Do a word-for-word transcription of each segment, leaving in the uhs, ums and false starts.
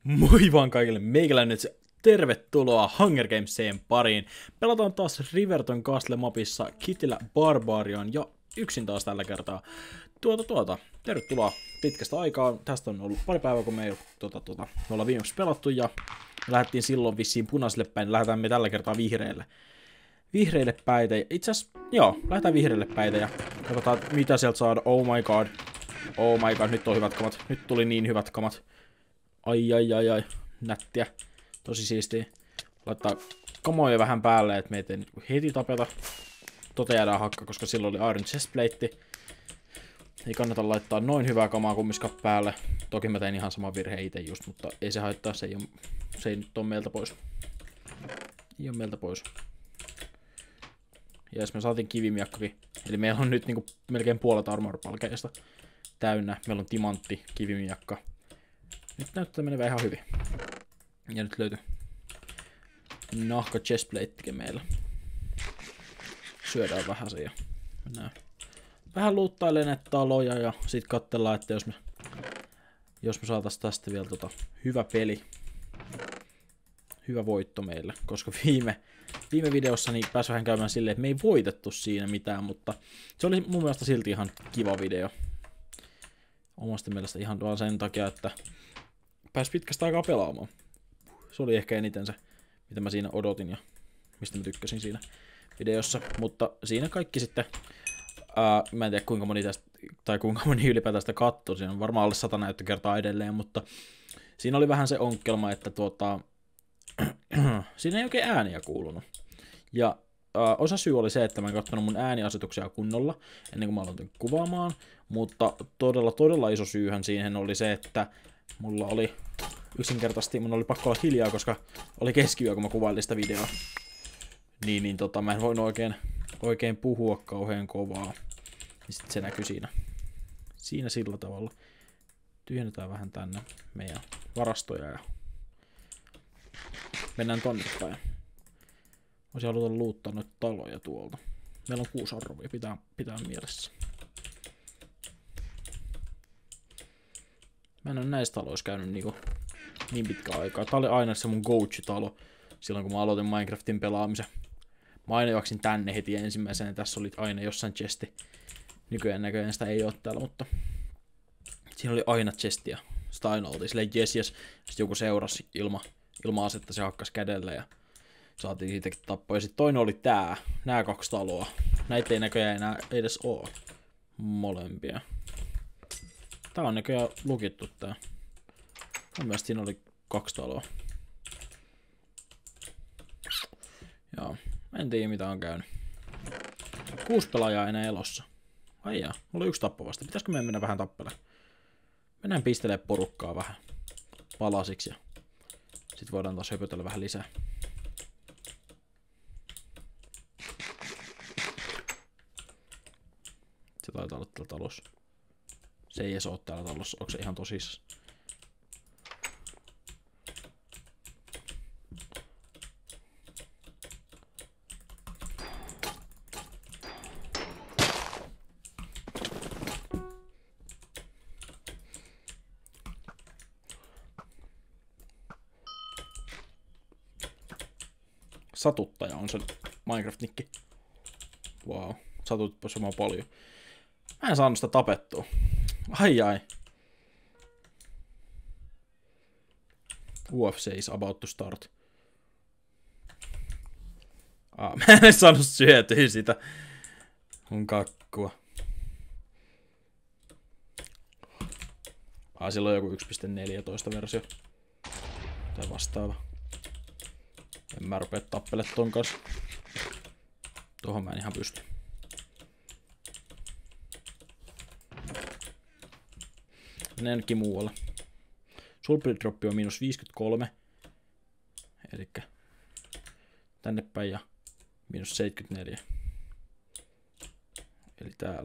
Moi vaan kaikille meikäläinen nyt tervetuloa Hunger Gamesien pariin. Pelataan taas Riverton Castle mapissa Kitillä Barbarian ja yksin taas tällä kertaa. Tuota tuota, tervetuloa pitkästä aikaa. Tästä on ollut pari päivää kun me ei tuota, tuota, me ollaan viimeksi pelattu ja me lähdettiin silloin vissiin punaiselle päin. Lähdetään me tällä kertaa vihreille. Vihreille päitä. Itse asiassa, joo, lähdetään vihreille päitä ja katsotaan mitä sieltä saada. Oh my god. Oh my god, nyt on hyvät kamat. Nyt tuli niin hyvät kamat. Ai ai ai ai, nättiä. Tosi siistiä. Laittaa kamoja vähän päälle, että meitä ei heti tapeta. Tota jäädään hakka, koska silloin oli Iron Chestplate. Ei kannata laittaa noin hyvää kamaa kummiskaan päälle. Toki mä tein ihan saman virheen itse just, mutta ei se haittaa, se ei, ole, se ei nyt ole meiltä pois. Ei ole meiltä pois. Ja jos me saatiin kivimiakkakin. Eli meillä on nyt niinku melkein puolet armor-palkeista täynnä. Meillä on timantti, kivimiakka. Nyt näyttää menevän ihan hyvin. Ja nyt löytyy nahka chestplatekin meillä. Syödään vähän se ja mennään vähän luuttailemaan näitä taloja ja sit katsellaan, että jos me, jos me saatais tästä vielä tota hyvä peli. Hyvä voitto meille, koska viime, viime videossa niin pääsi vähän käymään silleen, että me ei voitettu siinä mitään, mutta se oli mun mielestä silti ihan kiva video. Omasta mielestä ihan vaan sen takia, että pääsi pitkästä aikaa pelaamaan. Se oli ehkä eniten se, mitä mä siinä odotin ja mistä mä tykkäsin siinä videossa. Mutta siinä kaikki sitten, ää, mä en tiedä kuinka moni tästä, tai kuinka moni ylipäätään sitä katsoi. Siinä on varmaan alle sata näyttökertaa edelleen, mutta siinä oli vähän se onkelma, että tuota, siinä ei oikein ääniä kuulunut. Ja ää, osa syy oli se, että mä en katsonut mun ääniasetuksia kunnolla ennen kuin mä aloitin kuvaamaan. Mutta todella, todella iso syyhän siihen oli se, että mulla oli yksinkertaisesti, mun oli pakko olla hiljaa, koska oli keskiyö, kun mä kuvailin sitä videoa. Niin, niin tota, mä en voinut oikein, oikein puhua kauhean kovaa. Ja sit se näkyi siinä. Siinä sillä tavalla. Tyhjennetään vähän tänne meidän varastoja ja mennään tonne päin. Voisin haluta luuttaa noita taloja tuolta. Meillä on kuusi arvoja, pitää, pitää mielessä. Mä en ole näissä taloissa käynyt niinku niin pitkä aikaa. Tää oli aina se mun go-to-talo silloin kun mä aloitin Minecraftin pelaamisen. Mä aina juoksin tänne heti ensimmäisenä ja tässä oli aina jossain chesti. Nykyään näköjään sitä ei oo täällä, mutta siinä oli aina chestia. Sitä aina oltiin silleen jes jes. Sitten joku seurasi ilma, ilma-asetta, se hakkas kädellä ja saatiin siitäkin tappoa. Ja sit toinen oli tää, nää kaksi taloa. Näitä ei näköjään enää edes oo molempia. Tää on näköjään lukittu tää. Mun mielestä siinä oli kaksi taloa. Joo, en tiedä mitä on käynyt. Kuusi pelaajaa enää elossa. Ai jaa, mulla oli yksi tappo vasta. Pitäisikö meidän mennä vähän tappelemaan? Mennään pistelee porukkaa vähän palasiksi ja sit voidaan taas höpötellä vähän lisää. Se taitaa olla täällä talossa. Se ei edes oo täällä talossa, onko se ihan tosissaan? Satuttaja on se Minecraft-nikki. Wow, satutitpa se vaan paljon. Mä en saanut sitä tapettua. Ai ai. U F C is about to start. Ah, mä en saanut syötyä sitä. Mun kakkua. Ah, sillä on joku yksi piste neljätoista versio. Tai vastaava. En mä rupea tappelemaan ton kanssa. Tuohon mä en ihan pysty. Mennään ainakin muualle. Sulfur droppi on miinus viisikymmentäkolme. Elikkä tänne päin ja miinus seitsemänkymmentäneljä. Eli täällä.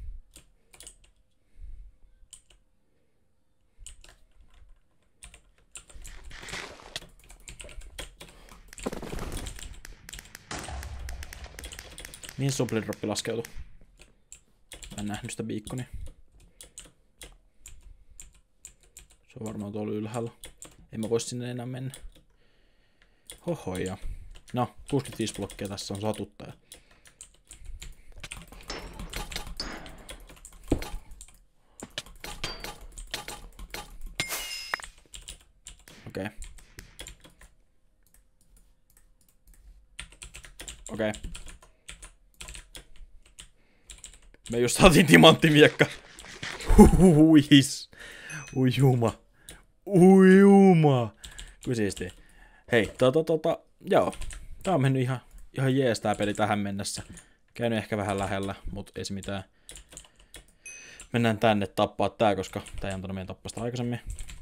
Mihin supply droppi laskeutui? Mä en nähnyt sitä beaconia. Se on varmaan tuolla ylhäällä. En mä voi sinne enää mennä. Hohoja. No, kuusikymmentäviisi blokkia tässä on satuttaja. Okei. Okay. Okei. Okay. Me just saatiin timanttimiekka. Huhuis. Ui juma. Ui juma. Kuin siistiä. Hei, tota tota, joo. Tää on mennyt ihan, ihan jees tää peli tähän mennessä. Käynyt ehkä vähän lähellä, mut ei se mitään. Mennään tänne tappaa tää, koska tää ei antanut meidän tappaa sitä aikaisemmin.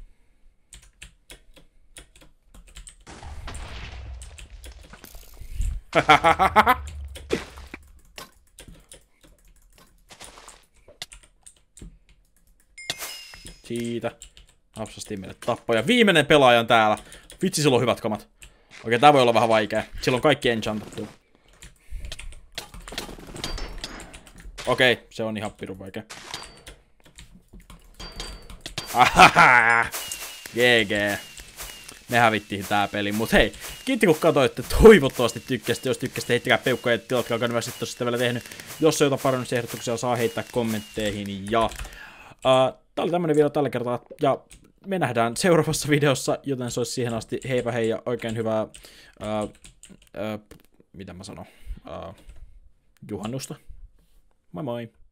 Siitä. Napsastiin meille tappoja. Viimeinen pelaaja on täällä. Vitsi, sillä on hyvät kamat. Okei, tää voi olla vähän vaikea. Sillä on kaikki enchantattu. Okei, se on ihan pirun vaikea. Ahaha! G G. Me hävittiin tää peli, mut hei, kiitti kun katsoitte, toivottavasti tykkäsitte, jos tykkäsitte, heittäkää peukkoja ja tilatkaa kanavaa, sit jos sitten vielä tehnyt. Jos on jotain parannusehdotuksia, saa heittää kommentteihin ja... Uh, tää oli tämmönen video tällä kertaa, ja me nähdään seuraavassa videossa, joten se olisi siihen asti heipä hei ja oikein hyvää, uh, uh, mitä mä sanon, uh, juhannusta. Moi moi!